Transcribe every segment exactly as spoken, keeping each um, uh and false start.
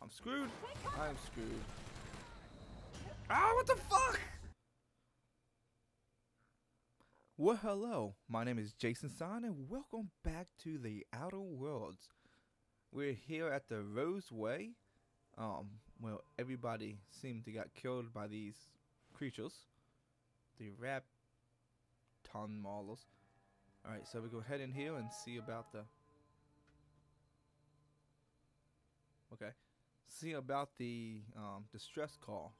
I'm screwed. I'm screwed. Ah, what the fuck? Well, hello. My name is Jason Stein, and welcome back to the Outer Worlds. We're here at the Rose Way. Um, well, everybody seemed to got killed by these creatures, the Rapton Maulers. All right, so we go head in here and see about the. Okay, see about the um, distress call.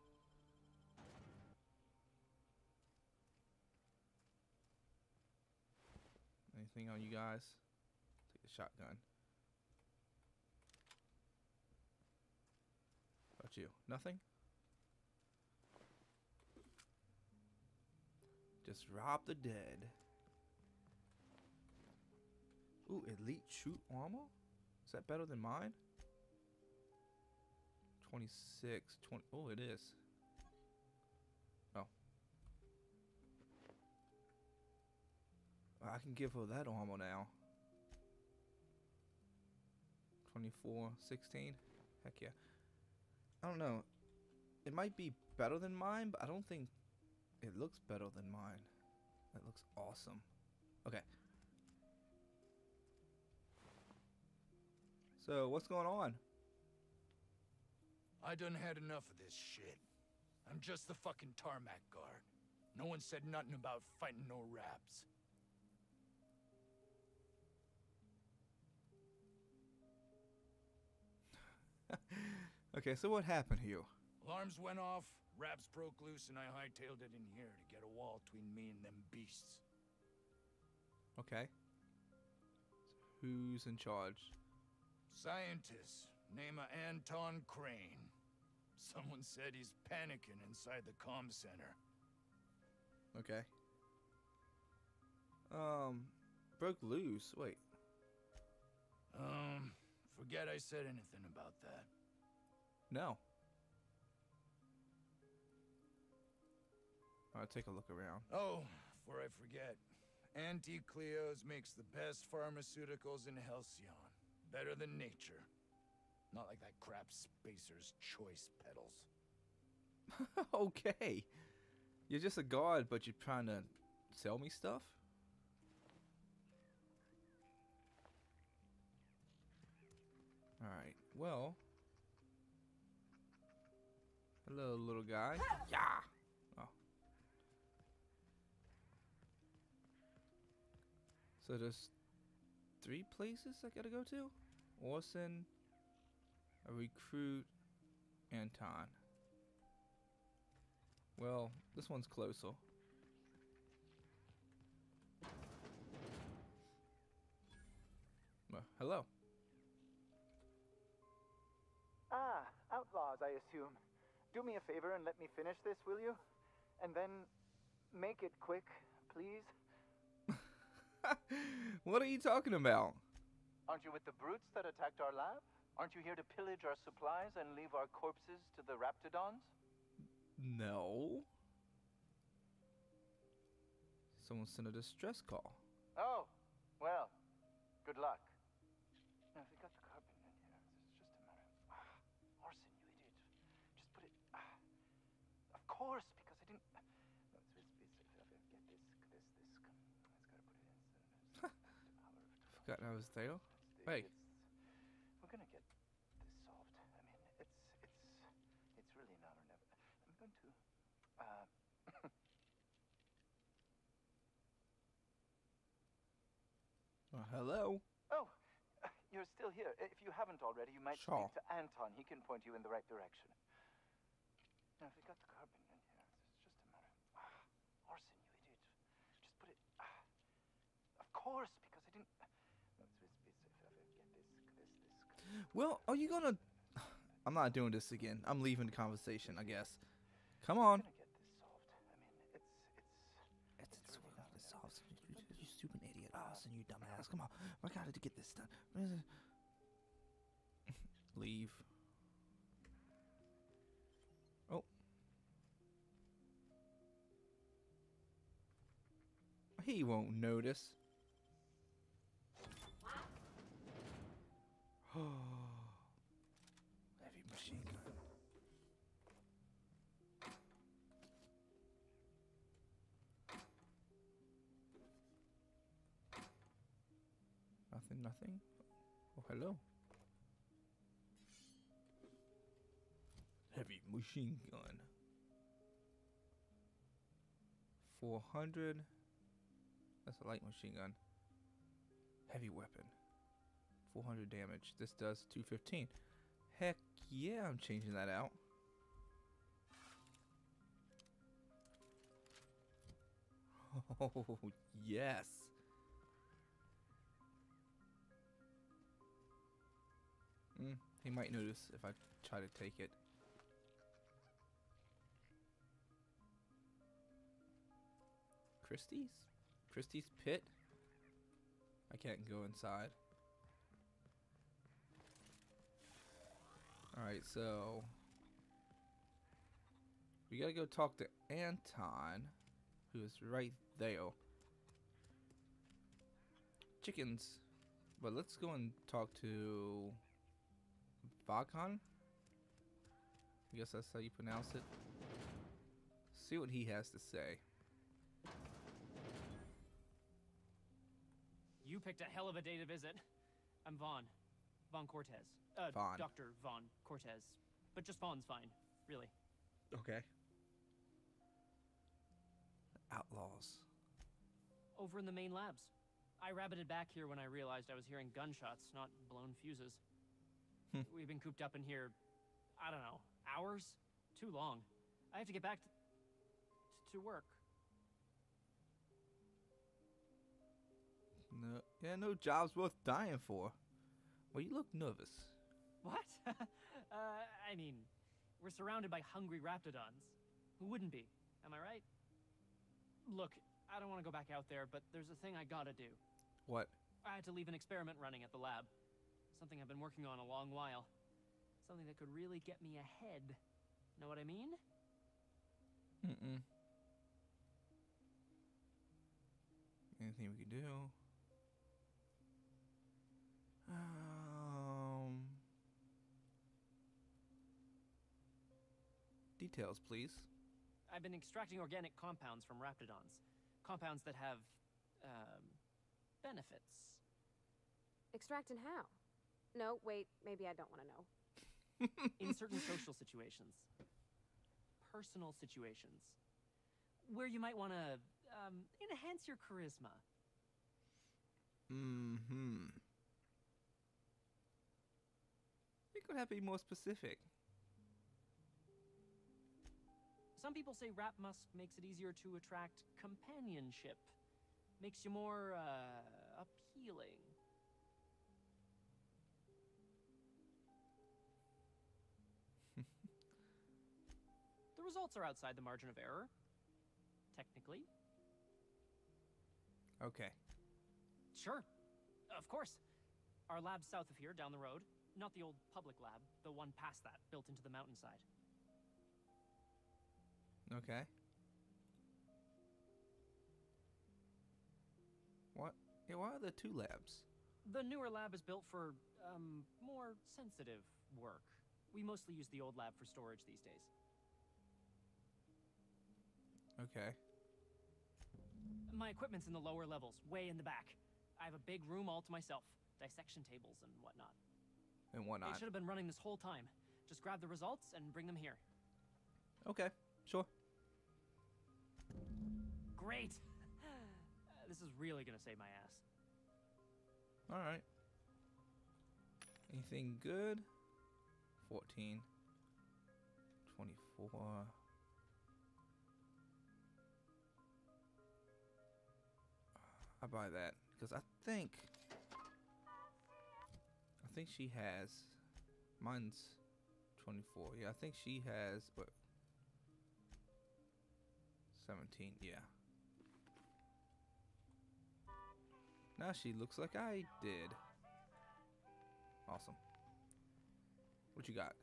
Anything on you guys? Take a shotgun. About you? Nothing? Just rob the dead. Ooh, elite shoot armor? Is that better than mine? twenty-six, twenty. Oh, it is. Oh. I can give her that armor now. twenty-four, sixteen. Heck yeah. I don't know. It might be better than mine, but I don't think it looks better than mine. That looks awesome. Okay. So, what's going on? I done had enough of this shit. I'm just the fucking tarmac guard. No one said nothing about fighting no raps. Okay, so what happened here? Alarms went off, raps broke loose, and I hightailed it in here to get a wall between me and them beasts. Okay. So who's in charge? Scientist, name of Anton Crane. Someone said he's panicking inside the comm center. Okay. Um, broke loose. Wait. Um, forget I said anything about that. No. I'll take a look around. Oh, before I forget, Anti-Cleos makes the best pharmaceuticals in Halcyon. Better than nature. Not like that crap Spacer's Choice pedals. Okay. You're just a guard, but you're trying to sell me stuff? Alright, well. Hello, little guy. Yeah! Oh. So there's three places I gotta go to? Orson, a recruit, Anton. Well, this one's closer. Well, hello. Ah, outlaws, I assume. Do me a favor and let me finish this, will you? And then make it quick, please. What are you talking about? Aren't you with the brutes that attacked our lab? Aren't you here to pillage our supplies and leave our corpses to the Raptidons? No. Someone sent a distress call. Oh, well, good luck. Now, if we got the carbon in here, it's just a matter of... Ah, Orson, you idiot. Just put it... Ah, of course, because I didn't... No, it's, it's, it's, get this, this, this... It's gotta put it in. It's, it's, it's Forgot I was there. the, Hey. It's, we're gonna get this solved. I mean, it's... It's... It's really now or never. I'm going to... Uh... Oh, hello. Oh, you're still here. If you haven't already, you might Sure. speak to Anton. He can point you in the right direction. Now, if we got the carbon in here, it's just a matter of... Ah, Orson, you idiot. Just put it... Ah, of course, because I didn't... No, it's, it's, it's, if I get this, this, this... Well, are you gonna... I'm not doing this again. I'm leaving the conversation, I guess. Come on. I'm gonna get this solved. I mean, it's... It's... It's, it's, we're gonna get this off. You, you, you stupid idiot. Austin, you dumbass. Come on. We gotta get this done. Leave. Oh. He won't notice. Heavy nothing. Oh, hello. Heavy machine gun. four hundred. That's a light machine gun. Heavy weapon. four hundred damage. This does two fifteen. Heck yeah, I'm changing that out. Oh, yes. Mm, he might notice if I try to take it. Christie's? Christie's Pit? I can't go inside. Alright, so we gotta go talk to Anton, who is right there. Chickens. But let's go and talk to Vakhan. I guess that's how you pronounce it. See what he has to say. You picked a hell of a day to visit. I'm Vaughn. Vaughn Cortez. Uh, Vaughn. Doctor Vaughn Cortez. But just Vaughn's fine, really. Okay. Outlaws. Over in the main labs. I rabbited back here when I realized I was hearing gunshots, not blown fuses. Hmm. We've been cooped up in here, I don't know, hours? Too long. I have to get back to, to work. No, yeah, no job's worth dying for. Well, you look nervous. What? uh, I mean, we're surrounded by hungry raptidons. Who wouldn't be? Am I right? Look, I don't want to go back out there, but there's a thing I gotta do. What? I had to leave an experiment running at the lab. Something I've been working on a long while. Something that could really get me ahead. Know what I mean? Mm-mm. Anything we could do? Um... Details, please. I've been extracting organic compounds from raptidons. Compounds that have, um, benefits. Extract and how? No, wait, maybe I don't want to know. In certain social situations. Personal situations. Where you might want to, um, enhance your charisma. Mm-hmm. You could have to be more specific. Some people say Rap Musk makes it easier to attract companionship. Makes you more, uh, appealing. The results are outside the margin of error. Technically. Okay. Sure. Of course. Our lab's south of here, down the road. Not the old public lab, the one past that, built into the mountainside. Okay. What? Yeah, why are there two labs? The newer lab is built for, um, more sensitive work. We mostly use the old lab for storage these days. Okay. My equipment's in the lower levels, way in the back. I have a big room all to myself. Dissection tables and whatnot. And whatnot. It should have been running this whole time. Just grab the results and bring them here. Okay, sure. Great! This is really gonna save my ass. Alright. Anything good? fourteen. twenty-four. I buy that because I think I think she has mine's twenty-four. Yeah, I think she has what seventeen. Yeah. Now she looks like I did. Awesome. What you got?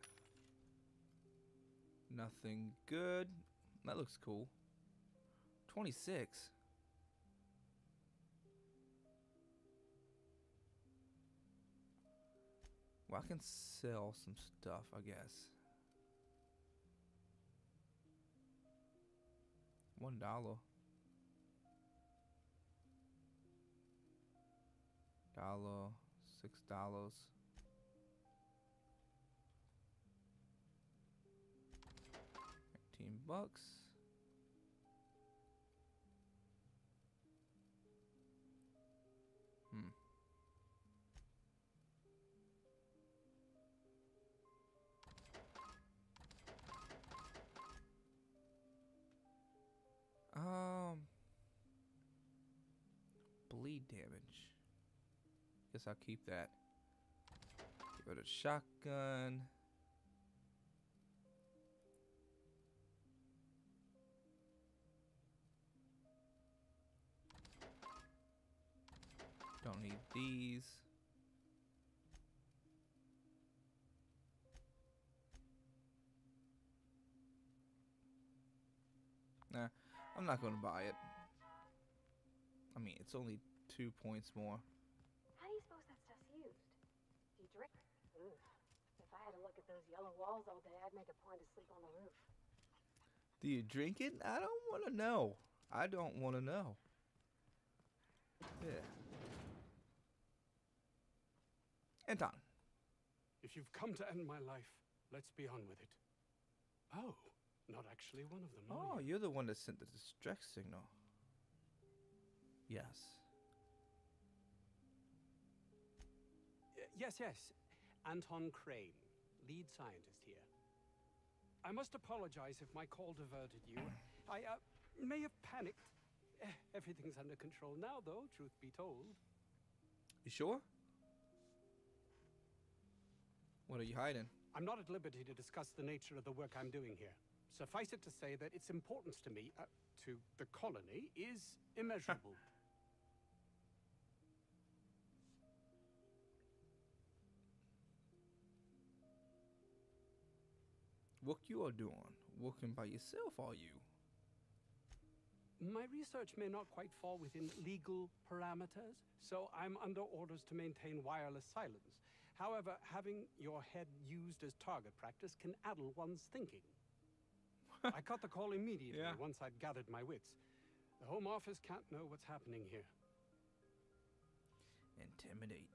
Nothing good. That looks cool. twenty-six. Well, I can sell some stuff, I guess. One dollar. Dollar. Six dollars. Eighteen bucks. Hmm. Um, bleed damage. Guess I'll keep that. Go to shotgun. Don't need these. Nah, I'm not gonna buy it. I mean, it's only two points more. How do you suppose that stuff's used? Do you drink? Ugh. If I had to look at those yellow walls all day, I'd make a point to sleep on the roof. Do you drink it? I don't want to know. I don't want to know. Yeah. Anton. If you've come to end my life, let's be on with it. Oh, not actually one of them. Oh, are you? you're the one that sent the distress signal. Yes. Y- yes, yes. Anton Crane, lead scientist here. I must apologize if my call diverted you. I uh, may have panicked. Eh, Everything's under control now, though, truth be told. You sure? What are you hiding? I'm not at liberty to discuss the nature of the work I'm doing here. Suffice it to say that its importance to me, uh, to the colony, is immeasurable. What you are doing? Working by yourself, are you? My research may not quite fall within legal parameters, so I'm under orders to maintain wireless silence. However, having your head used as target practice can addle one's thinking. I cut the call immediately Yeah. once I'd gathered my wits. The Home Office can't know what's happening here. Intimidate.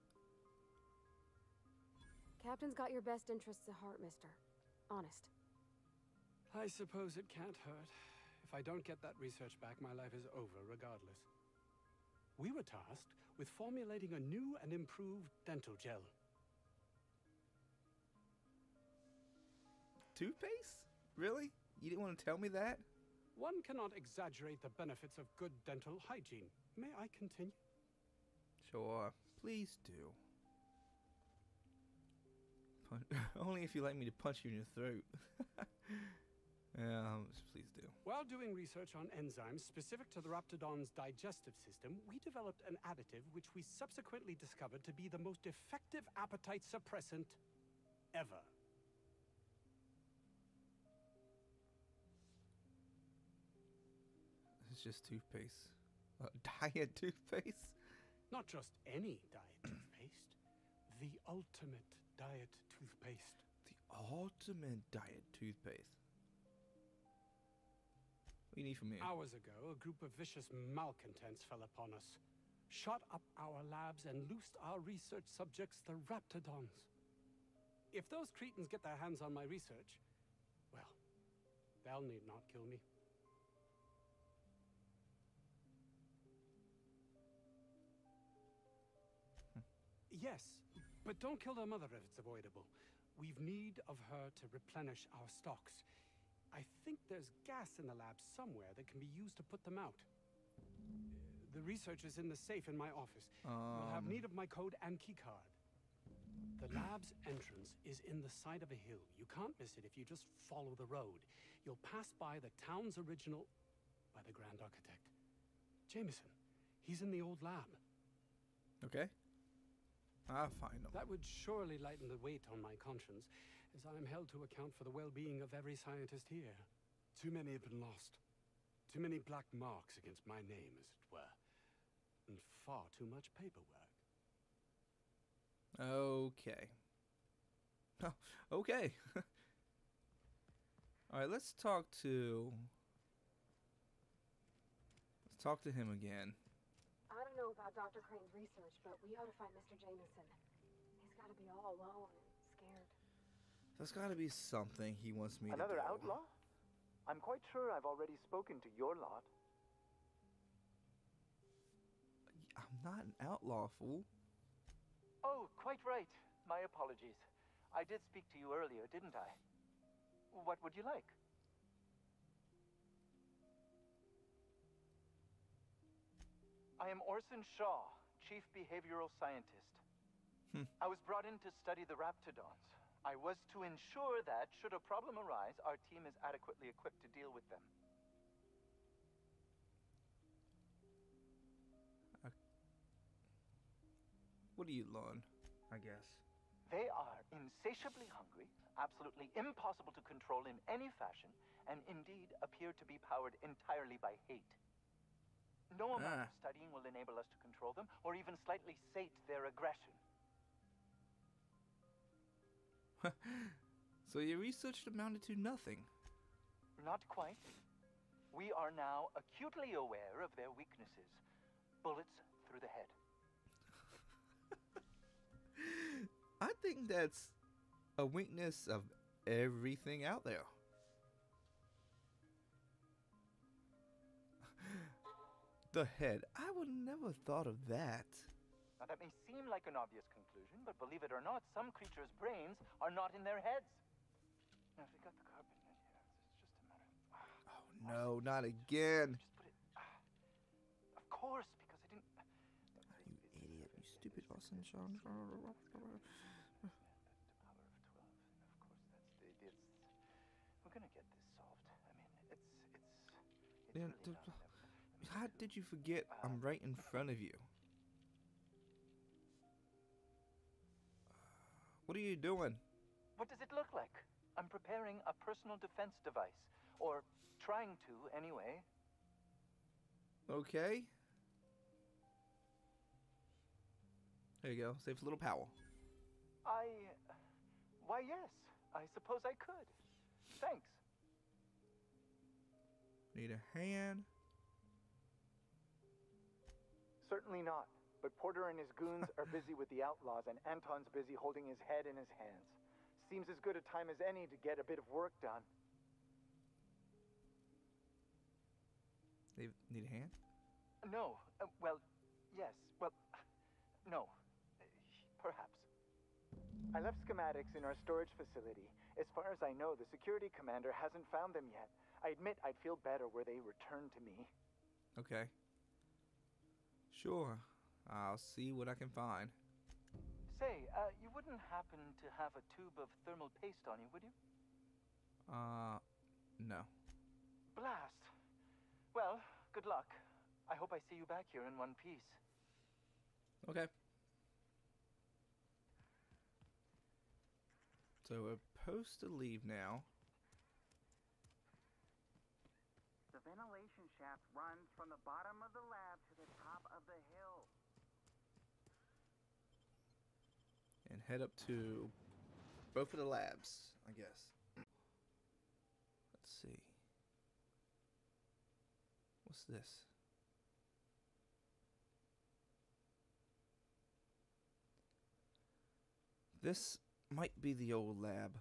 Captain's got your best interests at heart, mister. Honest. I suppose it can't hurt. If I don't get that research back, my life is over regardless. We were tasked with formulating a new and improved dental gel. Toothpaste? Really? You didn't want to tell me that? One cannot exaggerate the benefits of good dental hygiene. May I continue? Sure. Please do. Pun Only if you like me to punch you in your throat. um, please do. While doing research on enzymes specific to the Raptidon's digestive system, we developed an additive which we subsequently discovered to be the most effective appetite suppressant ever. It's just toothpaste. Uh, diet toothpaste? Not just any diet toothpaste, the ultimate diet toothpaste. The ultimate diet toothpaste. What do you need from me? Hours ago, a group of vicious malcontents fell upon us, shot up our labs, and loosed our research subjects, the Raptidons. If those cretins get their hands on my research, well, they'll need not kill me. Yes, but don't kill their mother if it's avoidable. We've need of her to replenish our stocks. I think there's gas in the lab somewhere that can be used to put them out. The research is in the safe in my office. Um, We'll have need of my code and keycard. The lab's entrance is in the side of a hill. You can't miss it if you just follow the road. You'll pass by the town's original by the Grand Architect. Jameson, he's in the old lab. Okay. I'll find them. That would surely lighten the weight on my conscience, as I am held to account for the well-being of every scientist here. Too many have been lost. Too many black marks against my name, as it were. And far too much paperwork. Okay. Oh, okay. All right, let's talk to... Let's talk to him again. I don't know about Doctor Crane's research, but we ought to find Mister Jameson. He's got to be all alone and scared. There's got to be something he wants me Another to do. outlaw? I'm quite sure I've already spoken to your lot. I'm not an outlaw, fool. Oh, quite right. My apologies. I did speak to you earlier, didn't I? What would you like? I am Orson Shaw, Chief Behavioral Scientist. Hmm. I was brought in to study the Raptidons. I was to ensure that, should a problem arise, our team is adequately equipped to deal with them. What do you learn, I guess? They are insatiably hungry, absolutely impossible to control in any fashion, and indeed appear to be powered entirely by hate. No amount Ah. of studying will enable us to control them, or even slightly sate their aggression. So your research amounted to nothing. Not quite. We are now acutely aware of their weaknesses. Bullets through the head. I think that's a weakness of everything out there. The head. I would never thought of that. Now that may seem like an obvious conclusion, but believe it or not, some creatures' brains are not in their heads. Now if we got the carpet in here, it's just a matter of... Ah, Oh no, not again. just put it... Ah, of course, because I didn't... You idiot, you stupid Austin Sean. The power of twelve. And of course, that's the... It's... We're gonna get this solved. I mean, it's... It's... It's Man, really the- not... How did you forget I'm right in front of you? What are you doing? What does it look like? I'm preparing a personal defense device. Or trying to, anyway. Okay. There you go. Saves a little power. I... Why, yes. I suppose I could. Thanks. Need a hand. Certainly not. But Porter and his goons are busy with the outlaws, and Anton's busy holding his head in his hands. Seems as good a time as any to get a bit of work done. They need a hand? No. Uh, well, yes. Well, no. Uh, perhaps. I left schematics in our storage facility. As far as I know, the security commander hasn't found them yet. I admit I'd feel better were they returned to me. Okay. Sure. I'll see what I can find. Say, uh, you wouldn't happen to have a tube of thermal paste on you, would you? Uh, no. Blast. Well, good luck. I hope I see you back here in one piece. Okay. So we're supposed to leave now. The ventilation shaft runs from the bottom of the lab to the top of the hill. And head up to both of the labs, I guess. Let's see. What's this? This might be the old lab.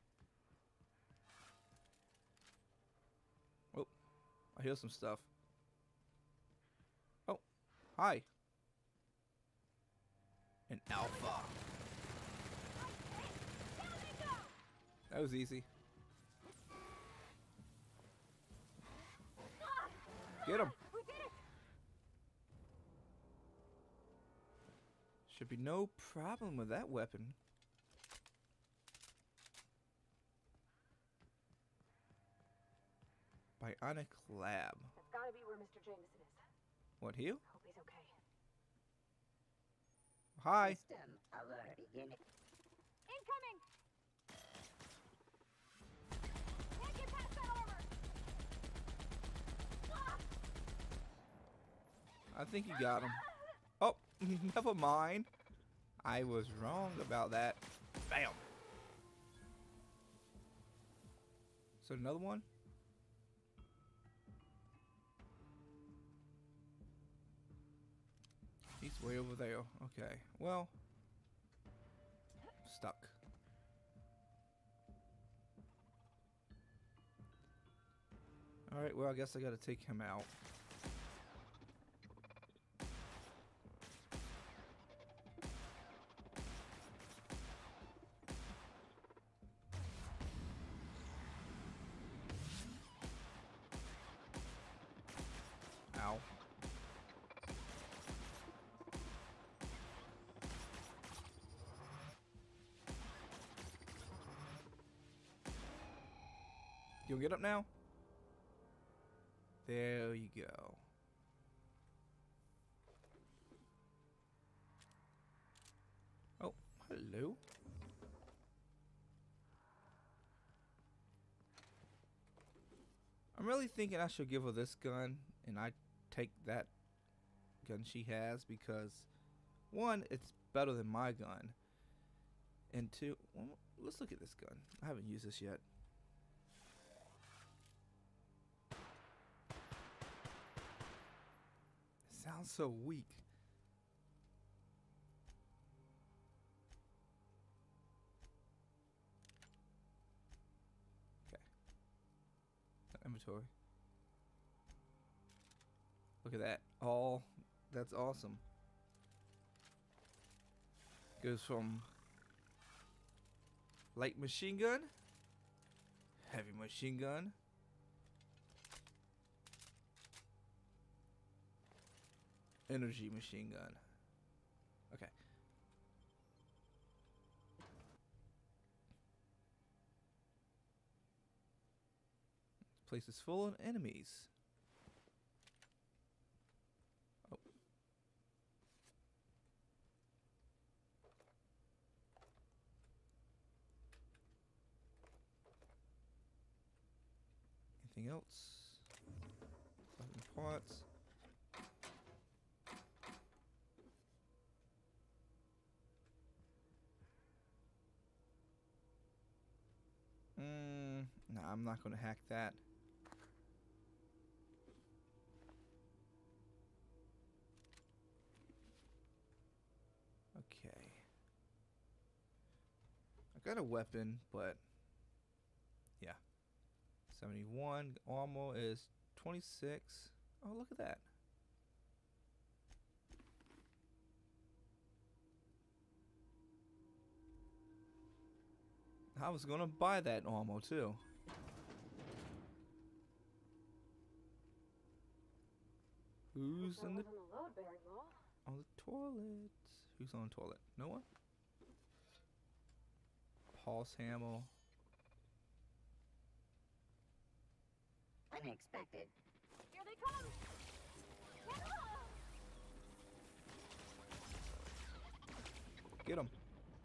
Oh, I hear some stuff. Oh, hi. An alpha. That was easy. Get him. We did it! Should be no problem with that weapon. Bionic lab. That's gotta be where Mister Jameson is. What, here? Hope he's okay. Hi. System alert unit. Incoming! Can't get past that armor! I think you got him. Oh, never mind. I was wrong about that. Bam. So another one? Way over there. Okay. Well, stuck. Alright, well, I guess I gotta take him out. Ow. You'll get up now? There you go. Oh, hello. I'm really thinking I should give her this gun and I take that gun she has because one, it's better than my gun. And two, well, let's look at this gun. I haven't used this yet. Sounds so weak. Okay. Inventory. Look at that. All that's awesome. Goes from light machine gun, heavy machine gun, energy machine gun. Okay. Place is full of enemies. Oh. Anything else? Weapon parts. Mm, no, I'm not going to hack that. Okay. I got a weapon, but yeah. seventy-one. Armor is twenty-six. Oh, look at that. I was gonna buy that armor too. Who's There in the wasn't a load bearing wall. on the toilet? Who's on the toilet? No one? Pulse hammer. Unexpected. Here they come! Get him.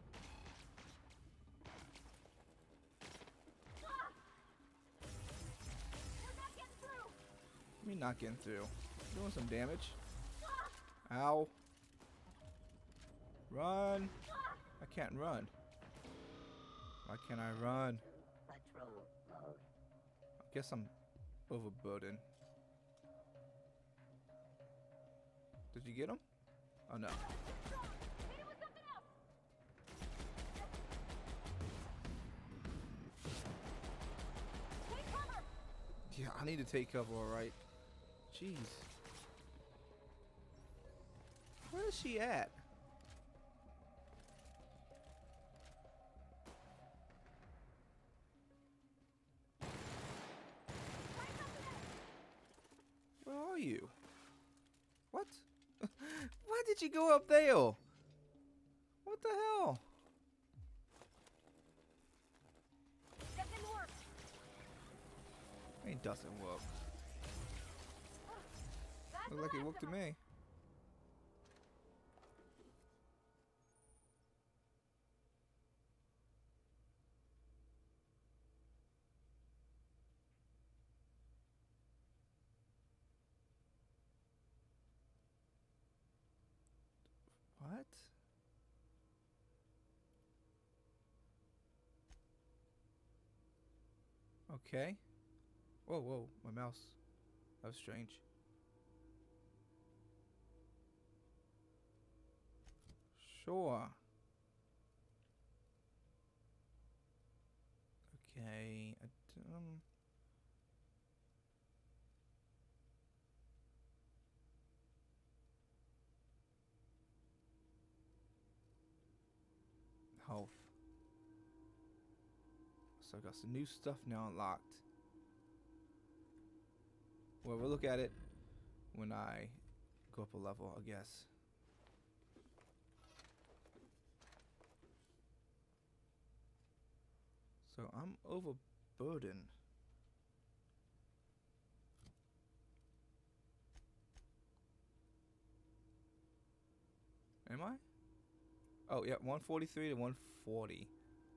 Me not getting through. Doing some damage. Ow. Run. I can't run. Why can't I run? Patrol mode. I guess I'm overburdened. Did you get him? Oh no. Yeah, I need to take cover, alright. Jeez. Where is she at? Where are you? What? Why did you go up there? What the hell? It doesn't work. Look like it worked to me. What? Okay. Whoa, whoa, my mouse. That was strange. Sure. Okay. I d- Um. Health. So I got some new stuff now unlocked. Well, we'll look at it when I go up a level, I guess. So I'm overburdened. Am I? Oh, yeah, one forty-three to one forty.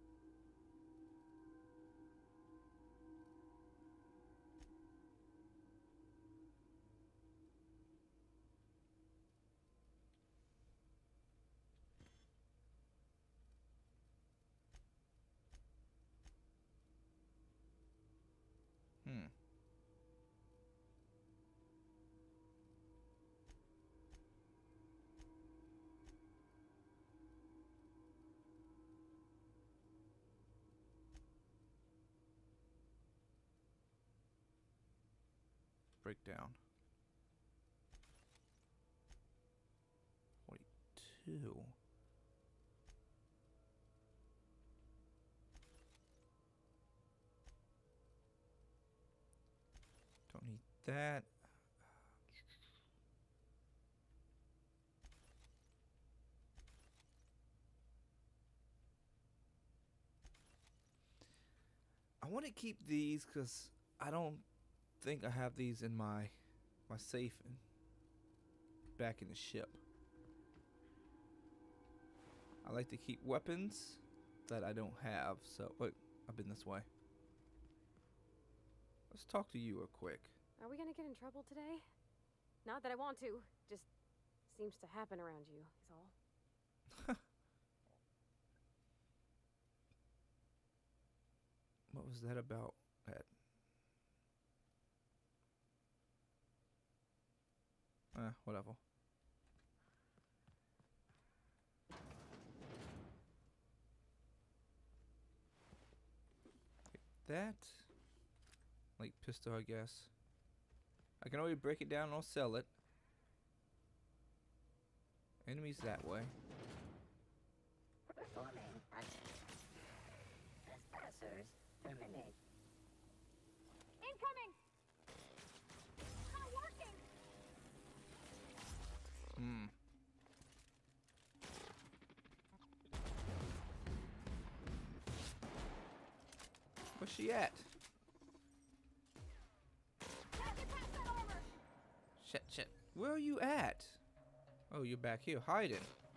Hmm. Breakdown. forty-two. Don't need that. I want to keep these because I don't think I have these in my my safe and back in the ship. I like to keep weapons that I don't have. So, wait, I've been this way. Let's talk to you real quick. Are we gonna get in trouble today? Not that I want to. Just seems to happen around you, is all. What was that about? That. Eh, whatever. That, like pistol, I guess. I can always break it down or sell it. Enemies that way. Performing action. Trespassers terminate. Incoming! Not working! Hmm. Where's she at? Shit, shit. Where are you at? Oh, you're back here hiding.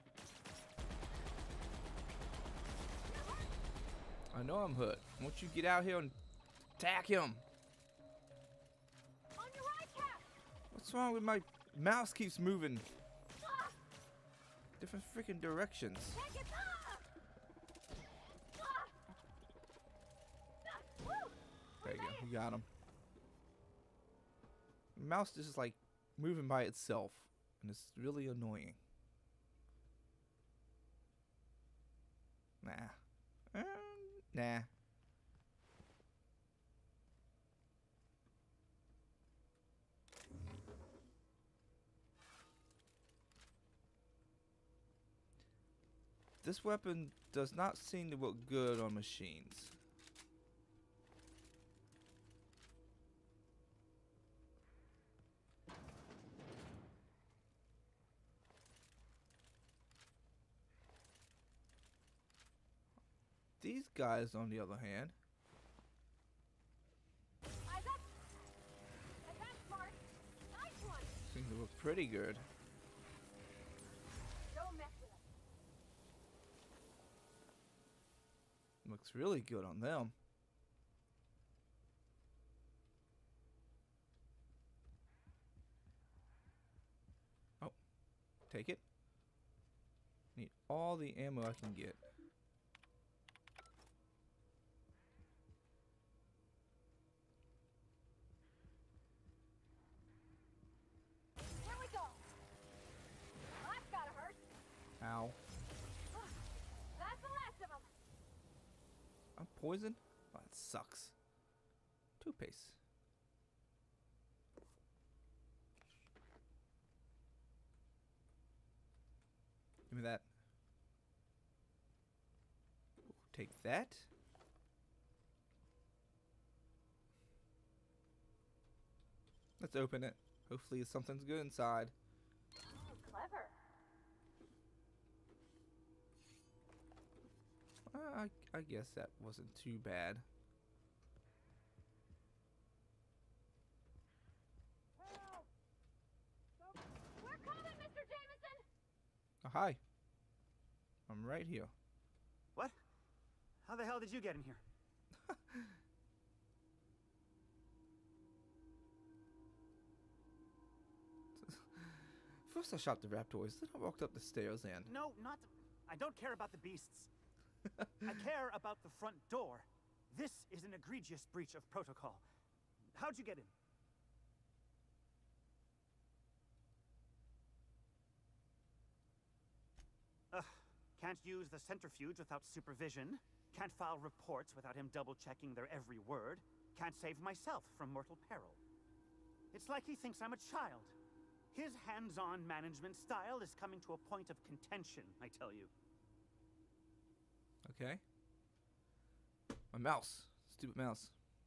I know I'm hurt. Won't you get out here and attack him? On your right, Cap! What's wrong with my mouse keeps moving? Different freaking directions. Take it up! There you go. You got him. The mouse is just like moving by itself, and it's really annoying. Nah. Um, nah. This weapon does not seem to look good on machines. These guys, on the other hand, Eyes up! Advance, Mark! Nice one! seem to look pretty good. Don't mess with us. Looks really good on them. Oh, take it. Need all the ammo I can get. Here we go! That's gotta hurt! Ow. poison? Oh, that sucks. Toothpaste. Give me that. Take that. Let's open it. Hopefully something's good inside. Oh, clever. Uh, I, I guess that wasn't too bad. Help! We're coming, Mister Jameson! Oh, hi. I'm right here. What? How the hell did you get in here? First I shot the raptors, then I walked up the stairs and... No, not... I don't care about the beasts. I care about the front door. This is an egregious breach of protocol. How'd you get in? Ugh. Can't use the centrifuge without supervision. Can't file reports without him double-checking their every word. Can't save myself from mortal peril. It's like he thinks I'm a child. His hands-on management style is coming to a point of contention, I tell you. Okay. My mouse. Stupid mouse.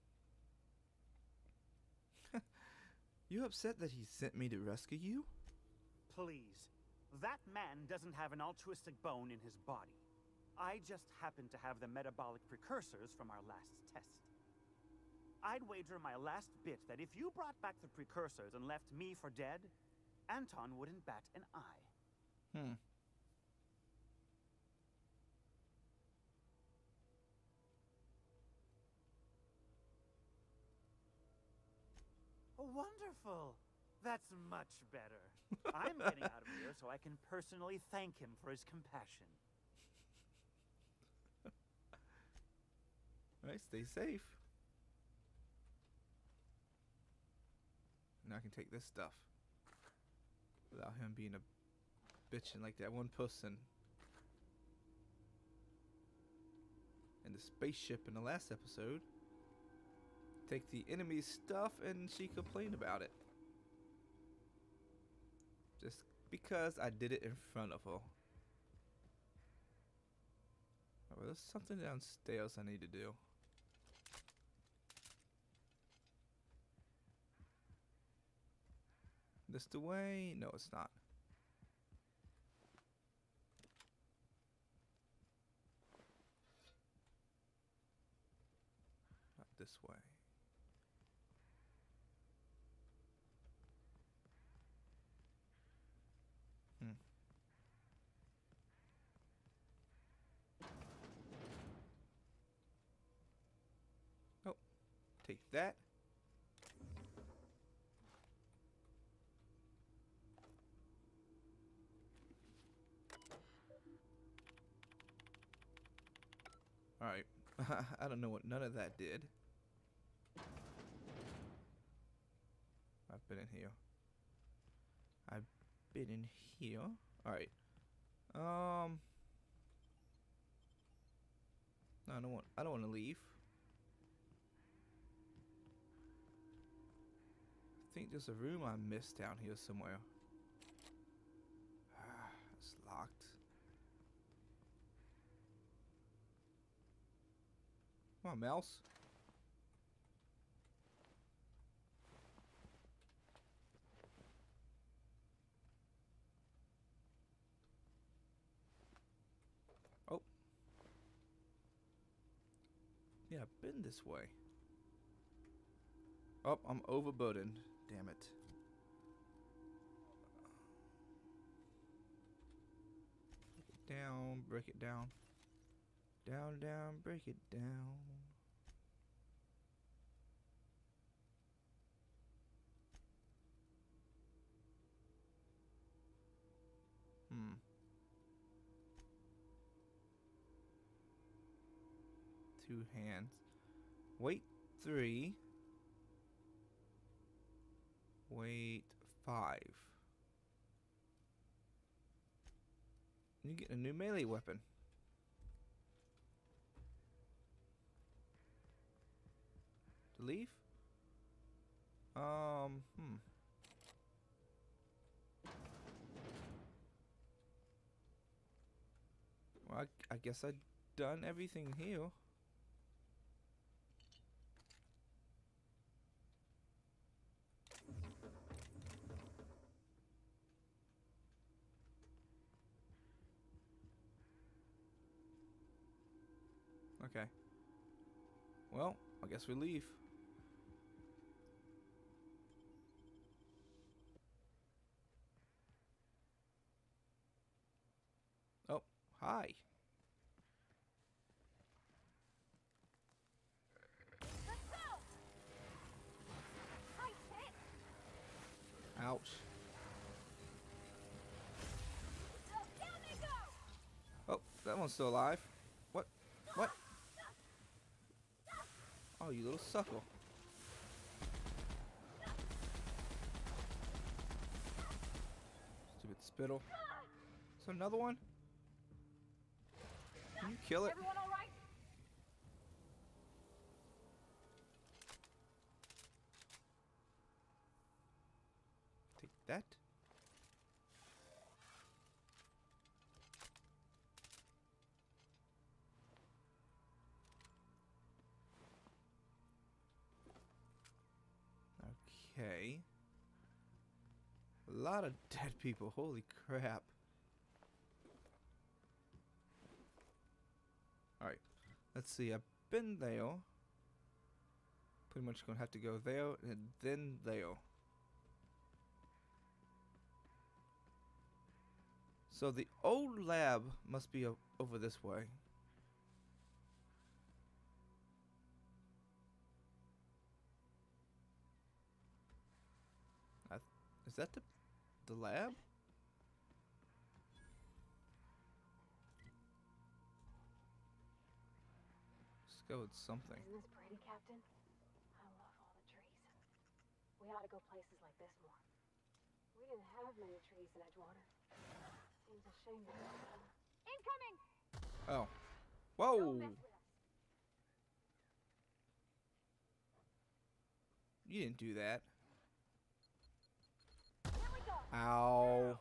You upset that he sent me to rescue you? Please. That man doesn't have an altruistic bone in his body. I just happen to have the metabolic precursors from our last test. I'd wager my last bit that if you brought back the precursors and left me for dead, Anton wouldn't bat an eye. Hmm. Oh, wonderful. That's much better. I'm getting out of here so I can personally thank him for his compassion. Alright, stay safe. Now I can take this stuff. Without him being a bitchin' like that one person in the spaceship in the last episode. Take the enemy's stuff and she complained about it. Just because I did it in front of her. Oh, there's something downstairs I need to do. This the way? No, it's not. Not this way. Hmm. Oh, take that. Alright. I don't know what none of that did. I've been in here. I've been in here. Alright. Um No, I don't want I don't want to leave. I think there's a room I missed down here somewhere. It's locked. Come on, mouse. Oh. Yeah, I've been this way. Oh, I'm overburdened. Damn it. Break it down, break it down. Down, down, break it down. Hmm. Two hands. Wait three. Wait five. You get a new melee weapon. leave? Um, hmm. Well, I, I guess I've done everything here. Okay. Well, I guess we leave. Oh, hi. Let's go! Hi, Tit! Ouch. Down they go! Oh, that one's still alive. What? What? Oh, you little sucker. Stupid spittle. Is there another one? Can you kill it? Everyone all right? Take that. Okay. A lot of dead people. Holy crap. Alright. Let's see. I've been there. Pretty much gonna have to go there and then there. So the old lab must be o over this way. I th is that the the lab? Let's go with something. Isn't this pretty, Captain? I love all the trees. We ought to go places like this more. We didn't have many trees in Edgewater. Seems a shame to lose them. Incoming! Oh. Don't Whoa! mess with us. You didn't do that. Here we go! Ow.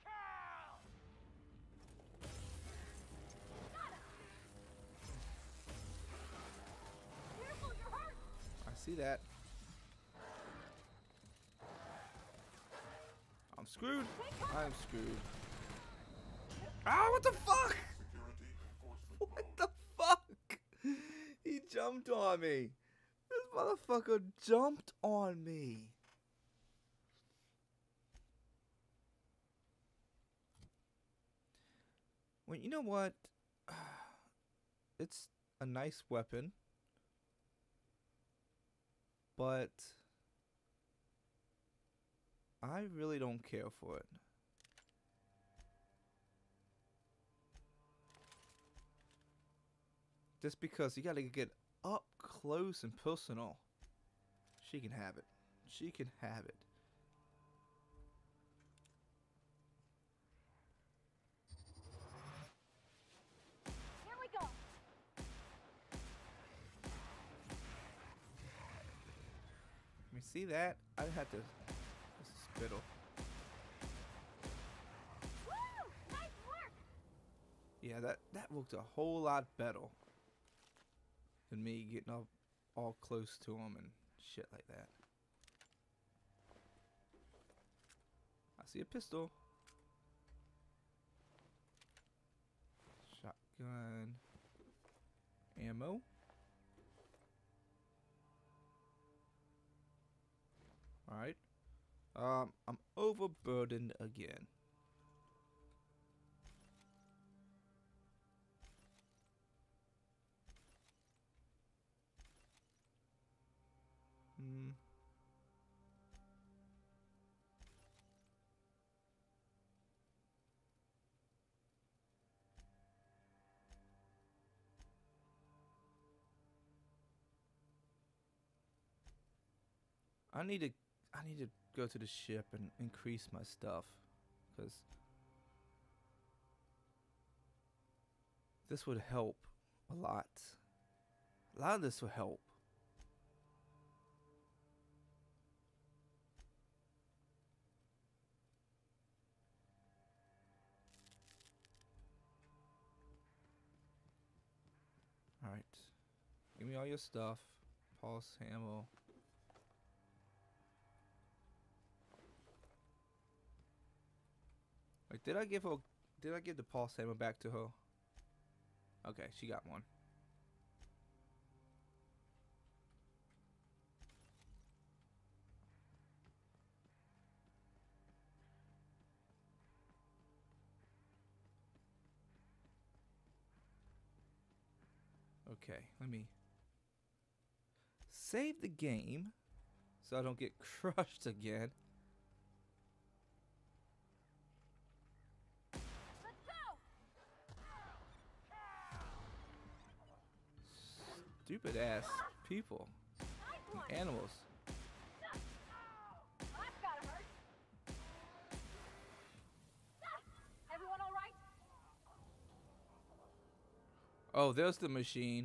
Careful, you're hurt! I see that. I'm screwed. I'm screwed. Ah, what the fuck? What the fuck? He jumped on me. This motherfucker jumped on me. Well, you know what? It's a nice weapon. But I really don't care for it. Just because you gotta get up close and personal. She can have it. She can have it. Here we go! Let me see that. I had to. This is spittle. Woo! Nice work! Yeah, that that looked a whole lot better than me getting up all close to him and shit like that. I see a pistol. Shotgun. Ammo. Alright. Um, I'm overburdened again. Hmm. I need to I need to go to the ship and increase my stuff, because this would help a lot. A lot of this will help. Alright. Give me all your stuff. Pulse ammo. Like, did I give her did I give the pulse ammo back to her? Okay, she got one. Okay, let me save the game so I don't get crushed again. Let's go! Stupid ass people. Animals. That's gotta hurt. Everyone all right? Oh, there's the machine.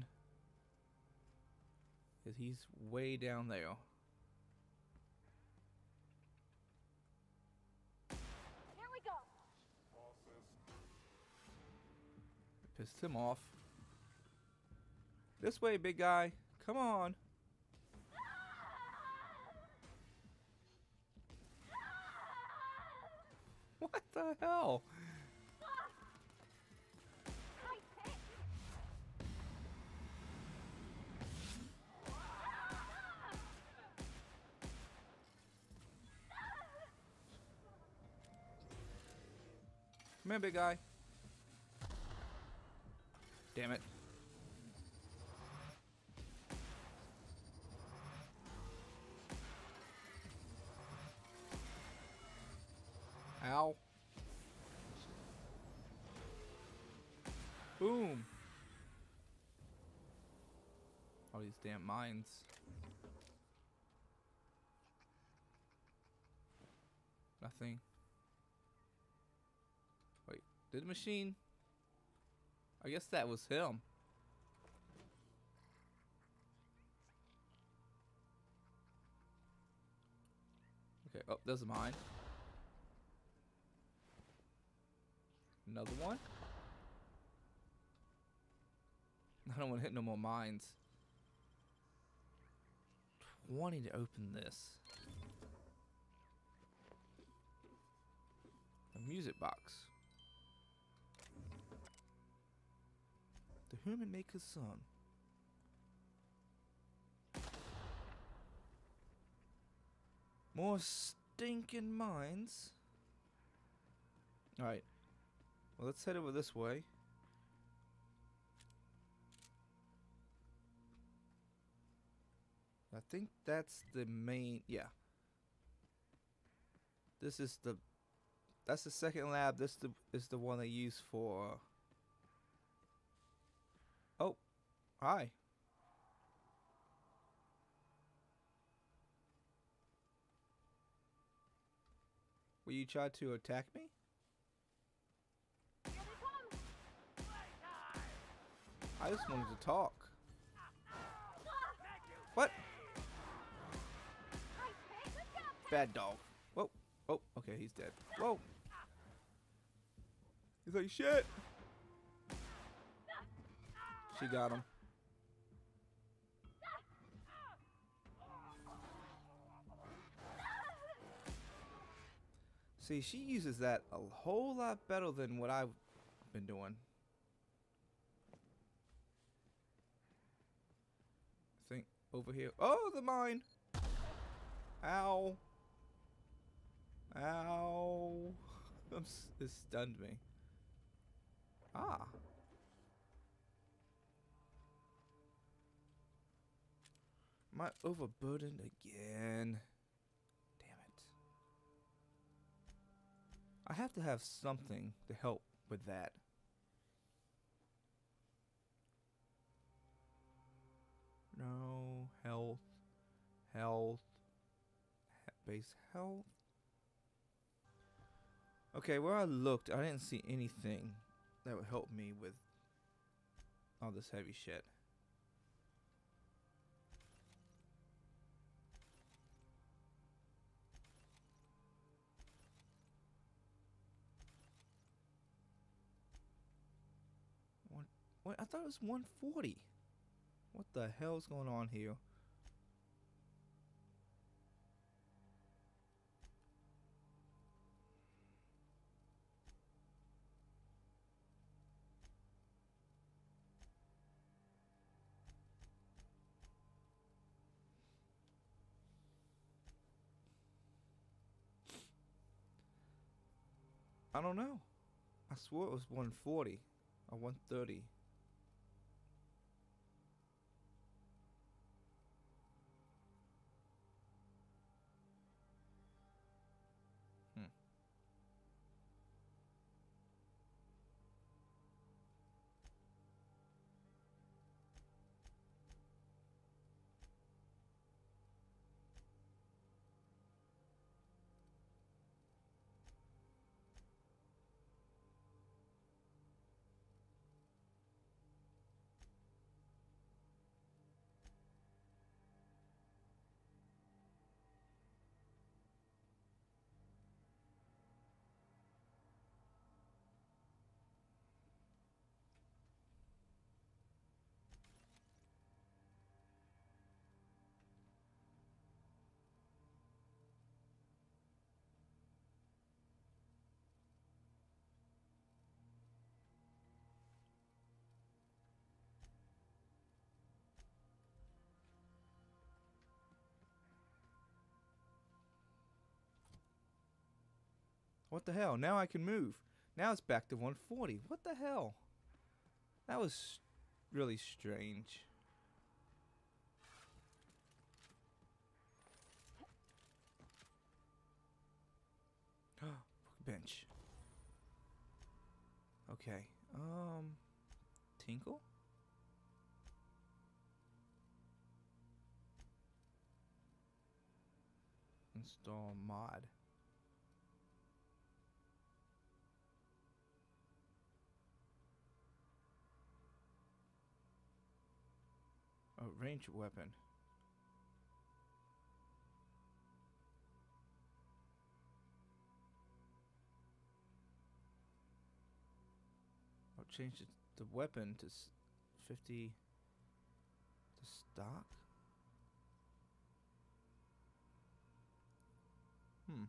Cause he's way down there. Here we go. Pissed him off. This way, big guy. Come on. What the hell? Come here, big guy. Damn it. Ow. Boom. All these damn mines. Nothing. Wait, did the machine? I guess that was him. Okay, oh, there's a mine. Another one? I don't want to hit no more mines. twenty to open this. A music box. The Herman Maker's Son. More stinking mines. Alright. Well, let's head over this way. I think that's the main, yeah. This is the, that's the second lab. This the, is the one they use for, oh, hi. Will you try to attack me? I just wanted to talk. What? Bad dog. Whoa. Oh, okay, he's dead. Whoa. He's like, shit. She got him. See, she uses that a whole lot better than what I've been doing. I think over here. Oh, the mine. Ow. Ow. I'm s it stunned me. Ah. Am I overburdened again? Damn it. I have to have something to help with that. No. Health. Health. Base health. Okay, where I looked, I didn't see anything that would help me with all this heavy shit. One, what? I thought it was one forty. What the hell's going on here? I don't know. I swore it was one forty or one thirty. Hmm. What the hell? Now I can move. Now it's back to one forty. What the hell? That was really strange. Bench. Okay. Um. Tinkle? Install mod. A ranged weapon. I'll change it, the weapon to s fifty to stock. Hmm.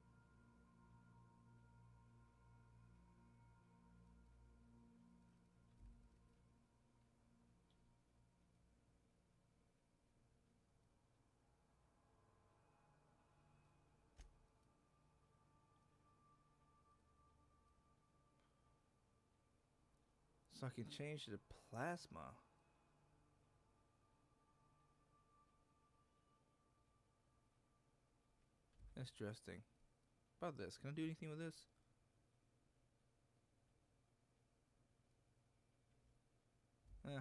So I can change the plasma. Interesting. About this, can I do anything with this? Eh.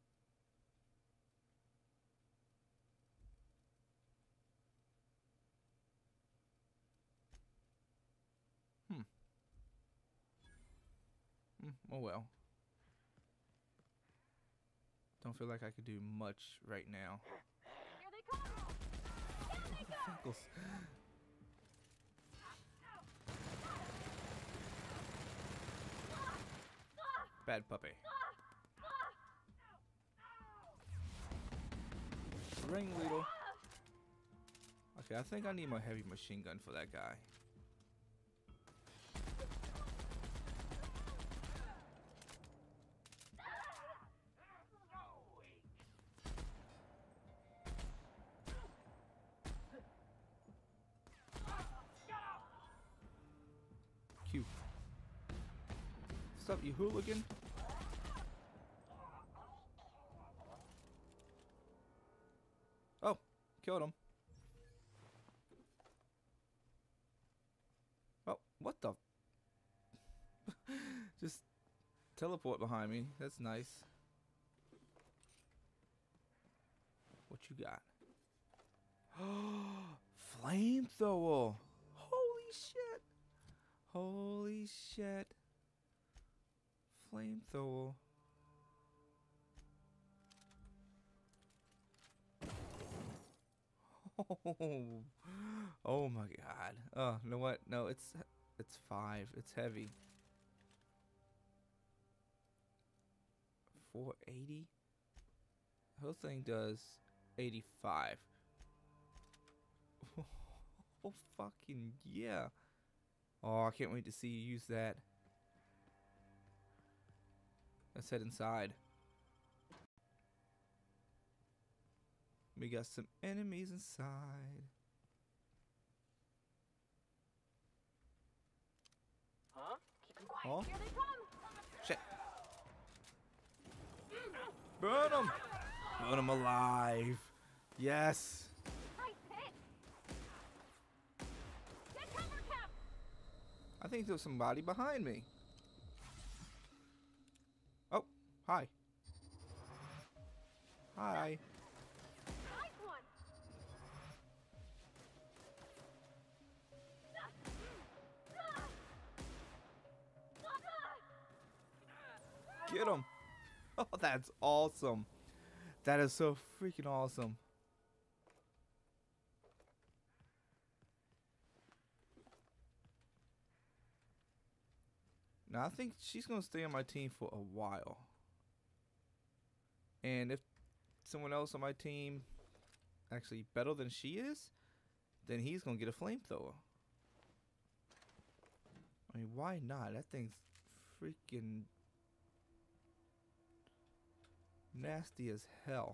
Hmm. Hmm. Oh well. Don't feel like I could do much right now. Here they come! Down they go! Freckles. Bad puppy. Ring Weedle. Okay, I think I need my heavy machine gun for that guy. Q. What's up, you hooligan? Oh, killed him. Oh, what the? Just teleport behind me. That's nice. What you got? Flamethrower. Holy shit. Holy shit. Flamethrower. Oh, oh my god. Oh, you know what? No, it's it's five. It's heavy. four eighty. Whole thing does eighty-five. Oh, fucking yeah. Oh, I can't wait to see you use that. Let's head inside. We got some enemies inside. Huh? Keep them quiet. Oh. Here they come. Shit. Burn them. Burn them alive. Yes. Nice hit. Get cover, Cap. I think there's somebody behind me. Oh, hi. Hi. Nice one. Get him. Oh, that's awesome. That is so freaking awesome. Now, I think she's going to stay on my team for a while. And if someone else on my team actually better than she is, then he's going to get a flamethrower. I mean, why not? That thing's freaking nasty as hell.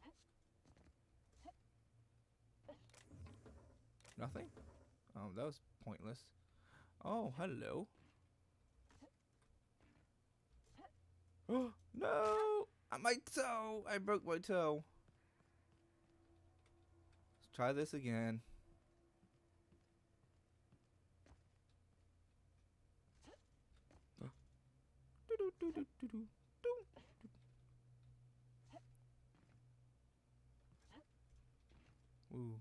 Nothing? Oh, that was pointless. Oh, hello. Oh, no! My toe! I broke my toe. Let's try this again. Ooh.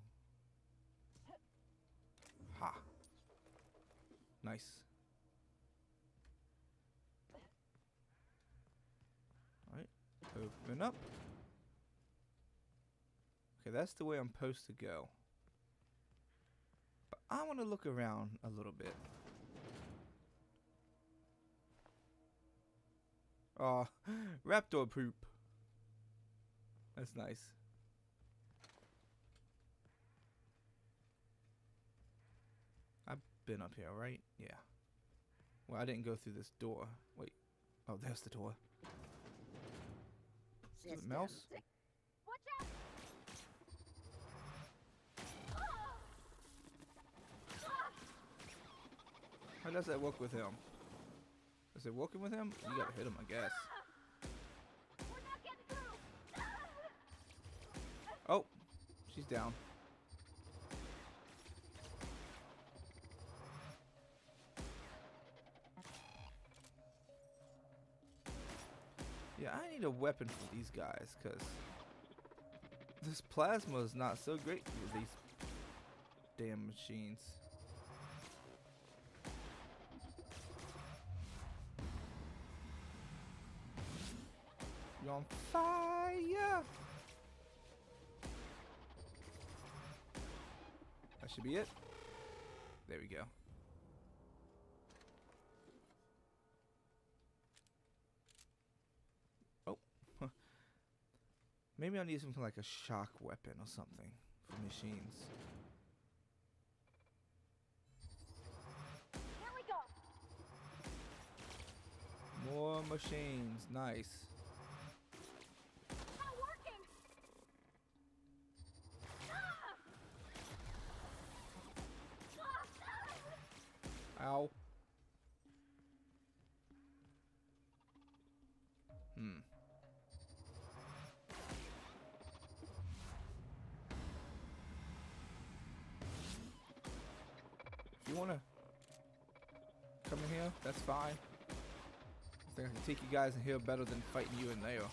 Ha. Nice. Alright. Open up. Okay, that's the way I'm supposed to go. But I want to look around a little bit. Oh, raptor poop. That's nice. I've been up here, right? Yeah. Well, I didn't go through this door. Wait. Oh, there's the door. Is it mouse? Watch out. How does that work with him? Is it working with him? You gotta hit him, I guess. We're not getting through. Oh, she's down. Yeah, I need a weapon for these guys, because this plasma is not so great with these damn machines. You're on fire! That should be it. There we go. Oh. Maybe I'll need something like a shock weapon or something for machines. Here we go. More machines. Nice. Not working. Ow. Hmm. If you wanna come in here, that's fine. I think I can take you guys in here better than fighting you in there.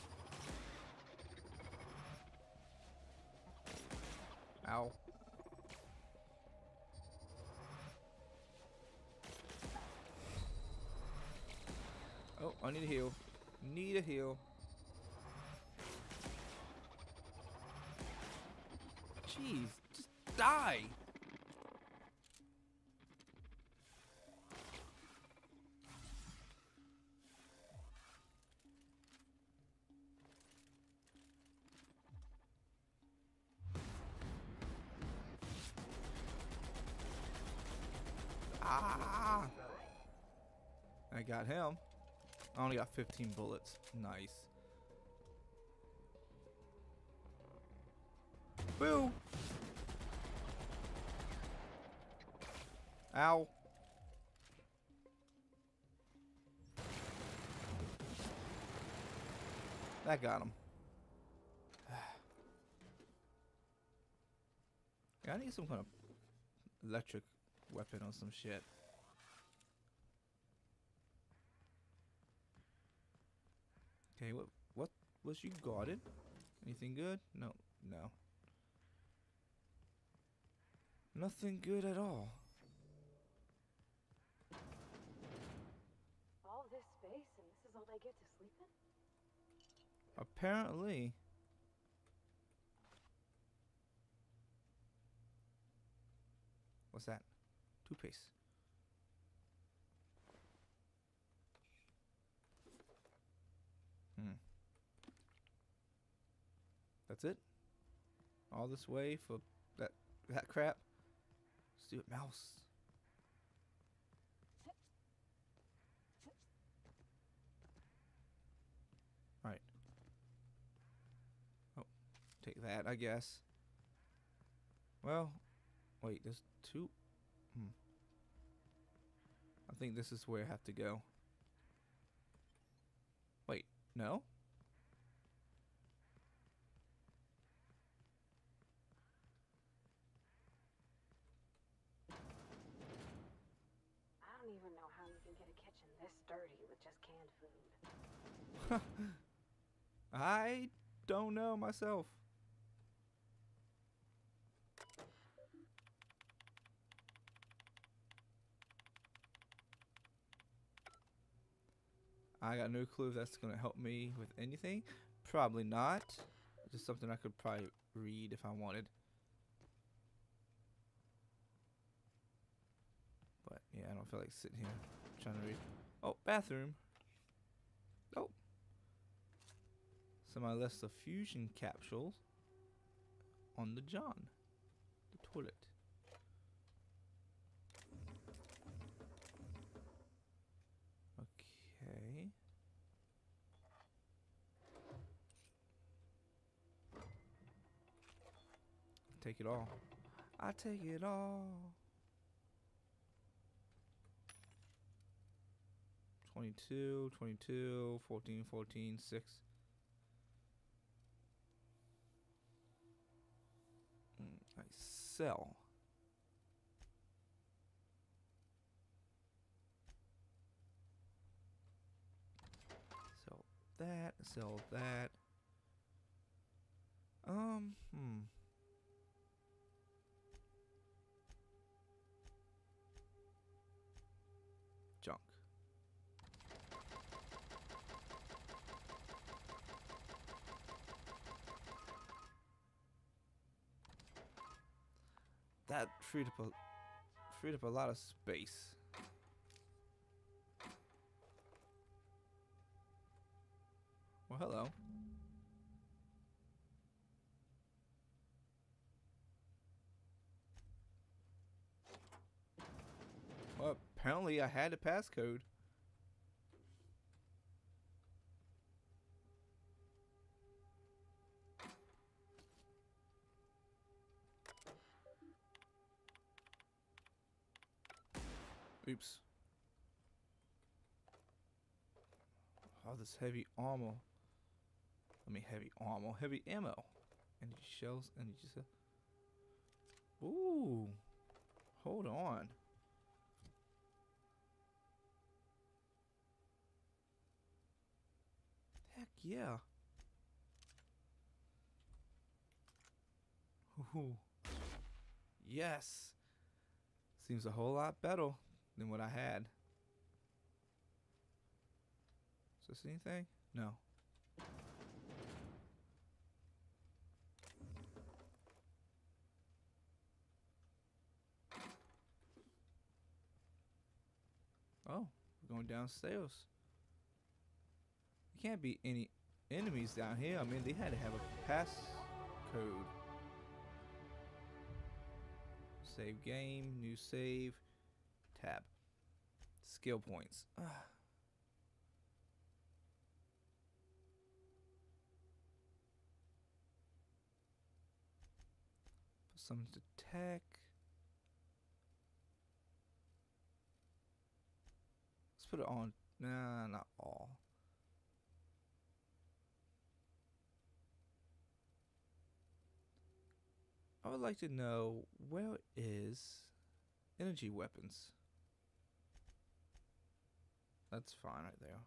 Ow. Oh, I need a heal. Need a heal. Jeez, just die. Ah! I got him. I only got fifteen bullets. Nice. Boo! Ow. That got him. Yeah, I need some kind of electric weapon or some shit. Okay, what what was you guarded? Anything good? No, no. Nothing good at all. All this space and this is all they get to sleep in? Apparently. What's that? Toothpaste. Hmm. That's it? All this way for that that crap? Stupid mouse. Alright. Oh, take that, I guess. Well, wait, there's two. Hmm. I think this is where I have to go. Wait, no? I don't even know how you can get a kitchen this dirty with just canned food. I don't know myself. I got no clue if that's going to help me with anything. Probably not. Just something I could probably read if I wanted. But yeah, I don't feel like sitting here trying to read. Oh, bathroom. Oh. Some of my list of fusion capsules on the John. The toilet. Okay. Take it all. I take it all. twenty-two, twenty-two, fourteen, fourteen, six. Mm, I sell. Sell that, sell that. Um, hmm. Junk. That freed up a freed up a lot of space. Well, hello. Well, apparently I had a passcode. Oops. Oh, this heavy armor. I mean, heavy armor, heavy ammo. Energy shells, energy cell. Ooh. Hold on. Heck yeah. Ooh. Yes. Seems a whole lot better than what I had. Is this anything? No. Oh, we're going downstairs. There can't be any enemies down here. I mean, they had to have a pass code. Save game, new save. Tab. Skill points. Ugh. Summons attack. Let's put it on. Nah, not all. I would like to know, where is energy weapons? That's fine right there.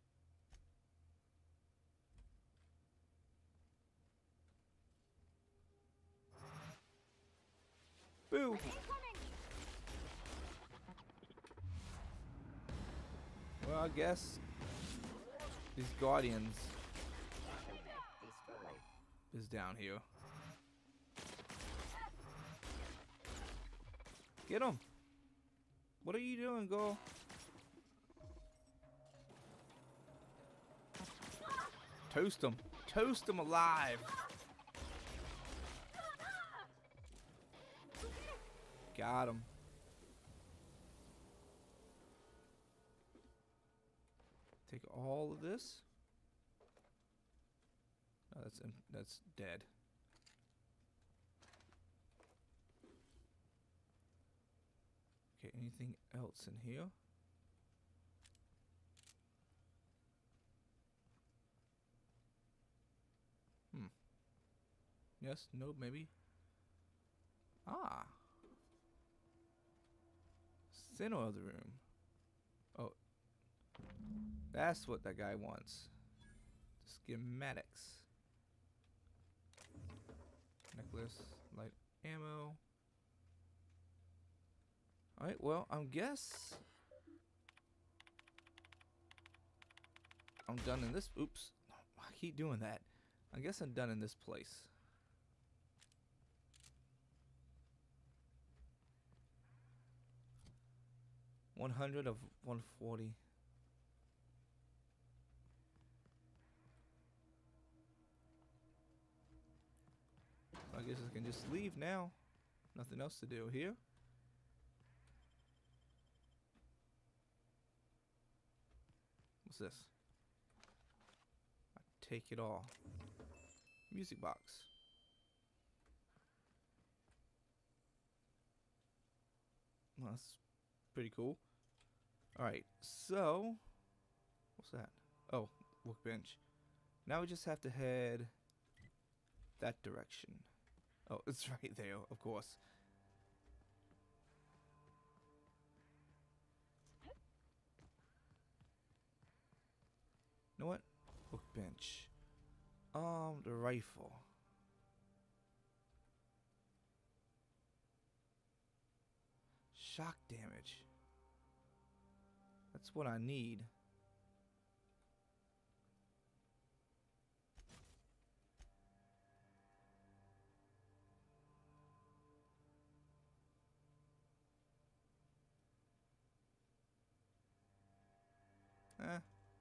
Boo! Well, I guess these guardians is down here. Get him! What are you doing, girl? Toast him! Toast him alive! Got him. Take all of this. Oh, that's that's dead. Okay, anything else in here? Hmm. Yes, no, maybe. Ah. Center of the room. Oh. That's what that guy wants. Schematics. Necklace, light ammo. Alright, well, I guess I'm done in this. Oops. I keep doing that. I guess I'm done in this place. one hundred of one forty. So I guess I can just leave now. Nothing else to do here. What's this? I take it all. Music box. Well, that's pretty cool. Alright, so what's that? Oh, workbench. Now we just have to head that direction. Oh, it's right there, of course. You know what? Workbench. Um, the rifle. Shock damage. That's what I need. Eh.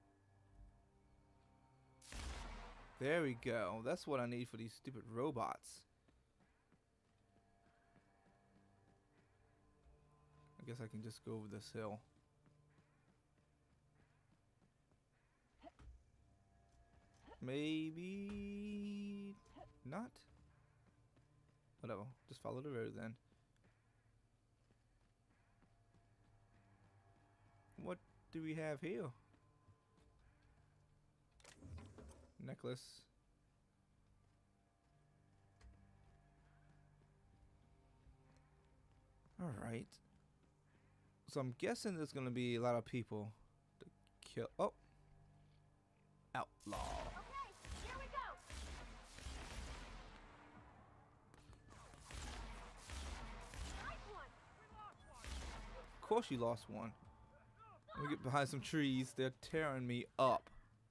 There we go. That's what I need for these stupid robots. I guess I can just go over this hill. Maybe not. Whatever. Just follow the road then. What do we have here? Necklace. All right. So I'm guessing there's gonna be a lot of people to kill. Oh, outlaw. Okay, here we go. Nice one. We lost one. Of course you lost one. Let me get behind some trees. They're tearing me up.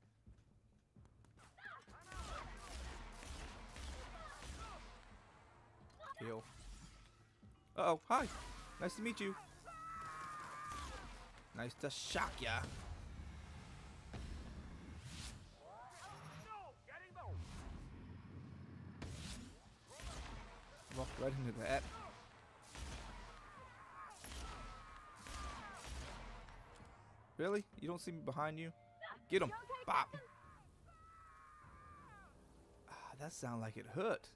Heal. Uh oh, hi. Nice to meet you. Nice to shock ya. Walk right into that. Really? You don't see me behind you? Get him. Bop. Ah, that sounded like it hurt.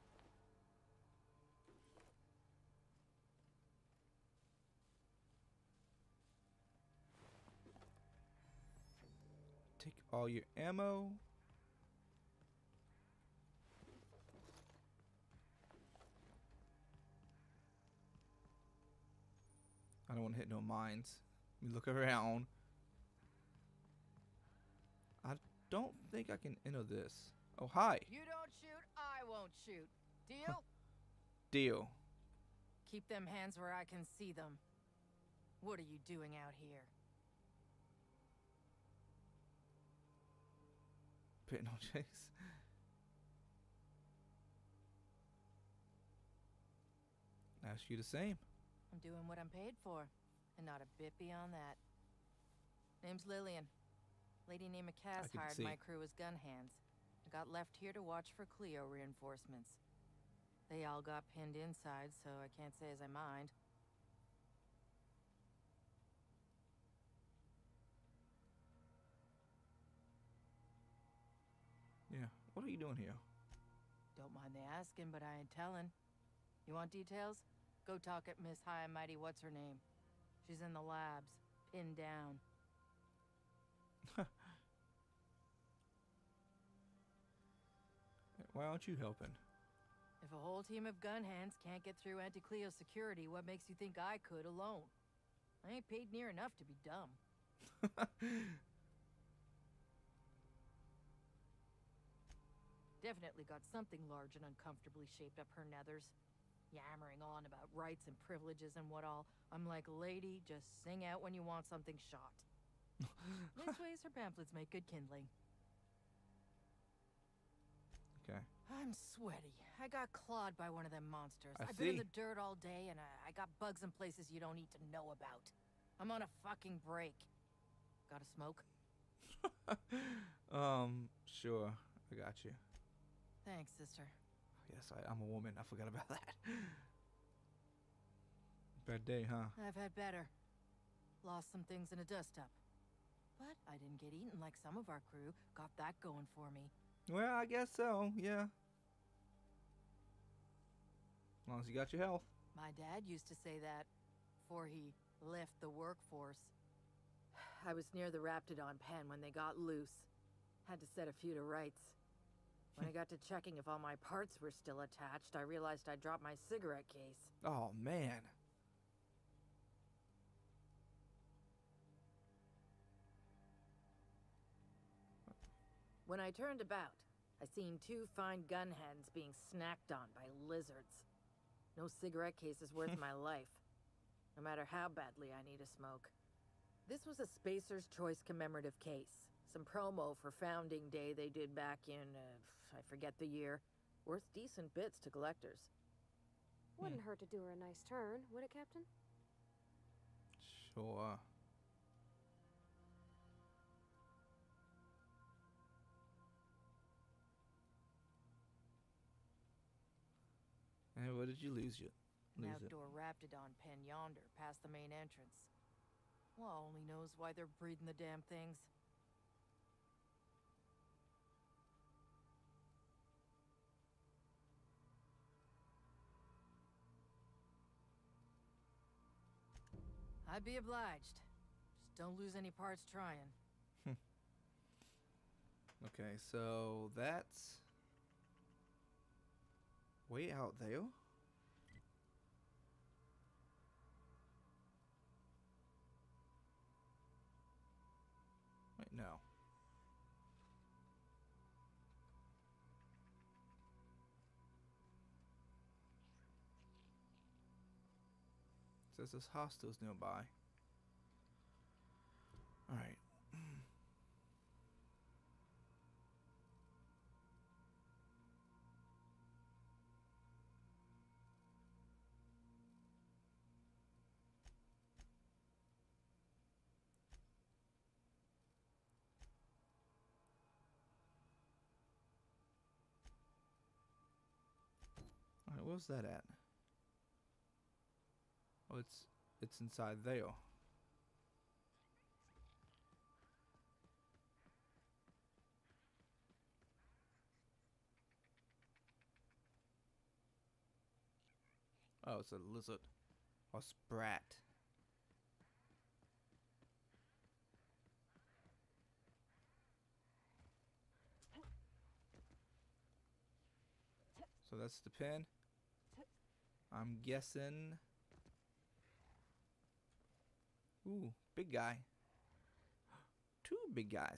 Take all your ammo. I don't want to hit no mines. Let me look around. I don't think I can enter this. Oh, hi. You don't shoot, I won't shoot. Deal? Deal. Keep them hands where I can see them. What are you doing out here? Pitting on Chase. Ask you the same. I'm doing what I'm paid for, and not a bit beyond that. Name's Lillian. Lady named Cass can hired see. my crew as gun hands. I got left here to watch for Cleo reinforcements. They all got pinned inside, so I can't say as I mind. Yeah. What are you doing here? Don't mind the asking, but I ain't telling. You want details? Go talk at Miss High and Mighty what's her name. She's in the labs, pinned down. Why aren't you helping? If a whole team of gun hands can't get through Anti-Cleo security, what makes you think I could alone? I ain't paid near enough to be dumb. Definitely got something large and uncomfortably shaped up her nethers. Yammering on about rights and privileges and what all. I'm like, lady, just sing out when you want something shot. Nice ways her pamphlets make good kindling. Okay. I'm sweaty. I got clawed by one of them monsters. I I've been in see. the dirt all day, and I, I got bugs in places you don't need to know about. I'm on a fucking break. Got a smoke? um, sure. I got you. Thanks, sister. Yes, I, I'm a woman. I forgot about that. Bad day, huh? I've had better. Lost some things in a dust-up. But I didn't get eaten like some of our crew. Got that going for me. Well, I guess so, yeah. As long as you got your health. My dad used to say that before he left the workforce. I was near the Raptidon pen when they got loose. Had to set a few to rights. When I got to checking if all my parts were still attached, I realized I dropped my cigarette case. Oh, man. When I turned about, I seen two fine gun hands being snacked on by lizards. No cigarette case is worth my life, no matter how badly I need a smoke. This was a Spacer's Choice commemorative case. Some promo for Founding Day they did back in, uh, I forget the year. Worth decent bits to collectors. Wouldn't hurt to do her a nice turn, would it, Captain? Sure. And what did you lose you? An Lose it. outdoor Raptidon pen yonder, past the main entrance. Law only knows why they're breeding the damn things. I'd be obliged. Just don't lose any parts trying. Okay, so that's way out there. Wait, no. Says there's hostels nearby. All right. All right, where's that at? Oh, it's it's inside there. Oh, it's a lizard. Or sprat. So that's the pin. I'm guessing. Ooh, big guy. Two big guys.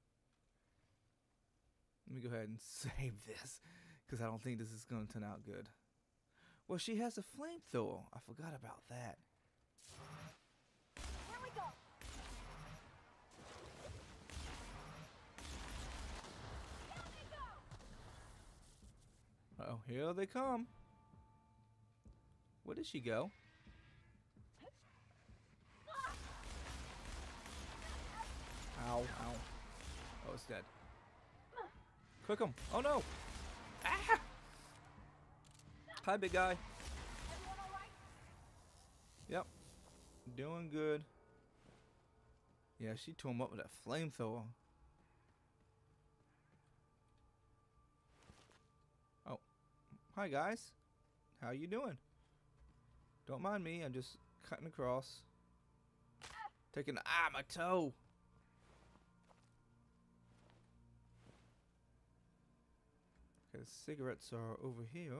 Let me go ahead and save this, because I don't think this is going to turn out good. Well, she has a flamethrower. I forgot about that. Here we go. Here we go. Uh oh, here they come. Where did she go? Ow, ow. Oh, it's dead. Cook him. Oh no. Ah! Hi, big guy. Everyone all right? Yep. Doing good. Yeah, she tore him up with that flamethrower. Oh. Hi, guys. How you doing? Don't mind me. I'm just cutting across. Taking... Ah, my toe. Okay, the cigarettes are over here.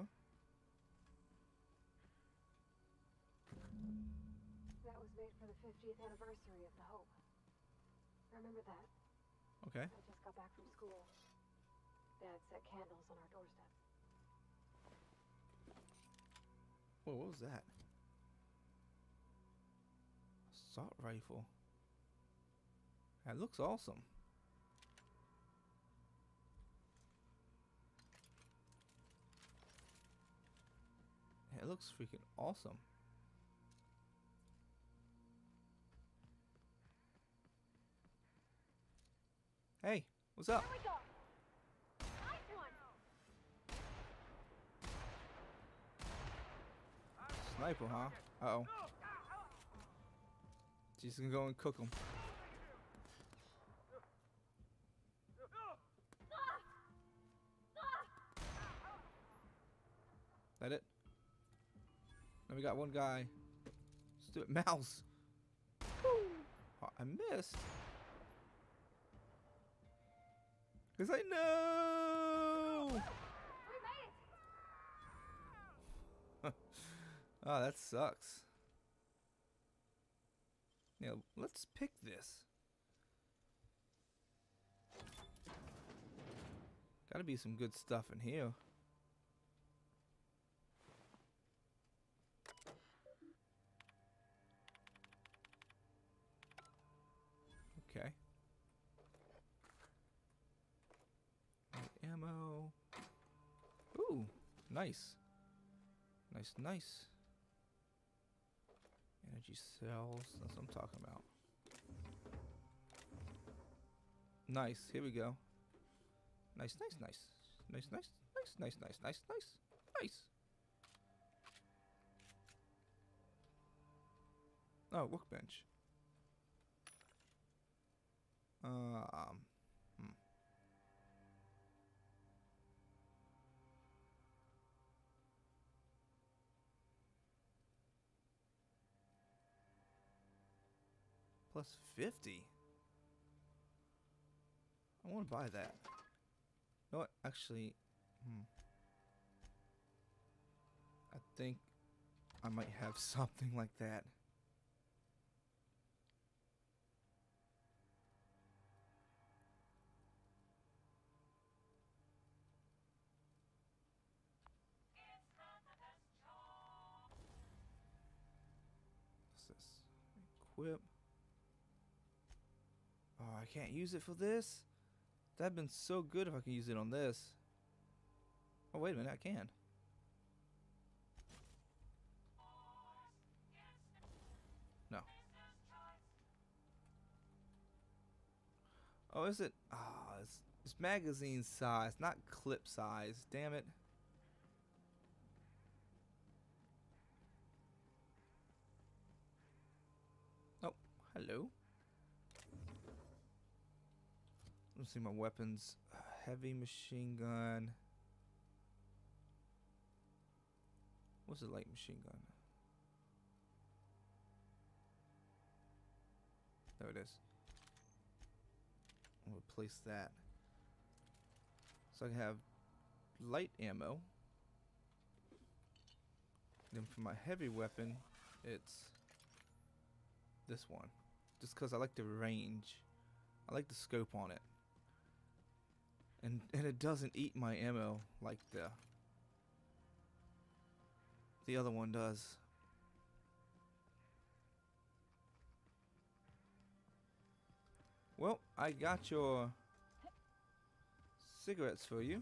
That was made for the fiftieth anniversary of the Hope. Remember that? Okay. I just got back from school. Dad set candles on our doorstep. Whoa, what was that? Assault rifle. That looks awesome. It looks freaking awesome. Hey, what's up? Here we go. Nice one. Sniper, huh? Uh-oh. She's gonna go and cook him. That it? Now we got one guy. Stupid mouse. Oh, I missed. Cause I know. We made it. Oh, that sucks. Yeah, let's pick this. Gotta be some good stuff in here. Okay. Ammo. Ooh, nice. Nice, nice. Energy cells. That's what I'm talking about. Nice. Here we go. Nice, nice, nice. Nice, nice, nice, nice, nice, nice, nice, nice. Oh, workbench. Um. Hmm. Plus fifty. I want to buy that. You know what? Actually, hmm. I think I might have something like that. What's this? Equip. Oh, I can't use it for this? That'd been so good if I could use it on this. Oh, wait a minute, I can. No. Oh, is it? Ah, oh, it's, it's magazine size, not clip size. Damn it. Oh, hello. Let's see my weapons. Uh, heavy machine gun. What's a light machine gun? There it is. I'll replace that. So I can have light ammo. Then for my heavy weapon, it's this one. Just because I like the range. I like the scope on it. And and it doesn't eat my ammo like the the other one does. Well, I got your cigarettes for you.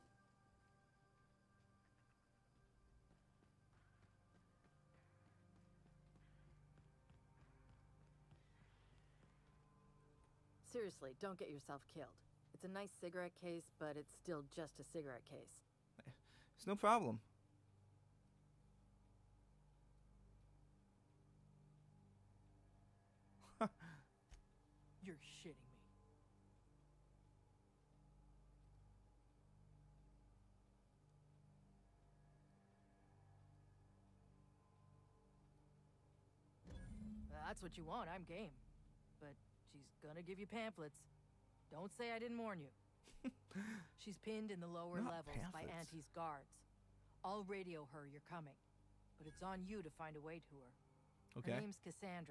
Seriously, don't get yourself killed. It's a nice cigarette case, but it's still just a cigarette case. It's no problem. You're shitting me. That's what you want, I'm game. But she's gonna give you pamphlets. Don't say I didn't warn you. She's pinned in the lower Not levels by pamphlets. Auntie's guards. I'll radio her you're coming, but it's on you to find a way to her. Okay. Her name's Cassandra.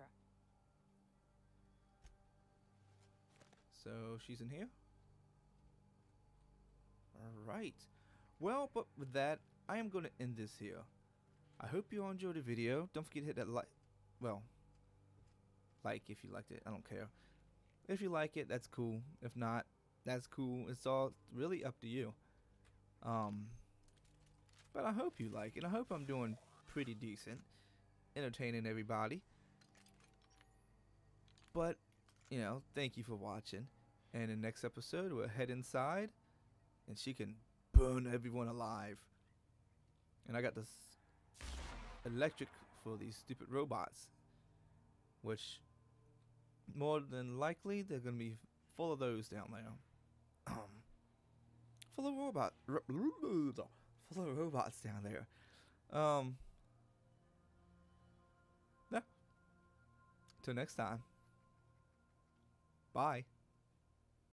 So she's in here? Alright. Well, but with that, I am going to end this here. I hope you all enjoyed the video. Don't forget to hit that like. Well, like if you liked it. I don't care. If you like it, that's cool. If not, that's cool. It's all really up to you. Um, but I hope you like it. I hope I'm doing pretty decent. Entertaining everybody. But, you know, thank you for watching. And in the next episode, we'll head inside. And she can burn everyone alive. And I got this electric for these stupid robots. Which, more than likely, they're going to be full of those down there. Um, full of robot, ro full of robots down there. Um, yeah. Till next time. Bye.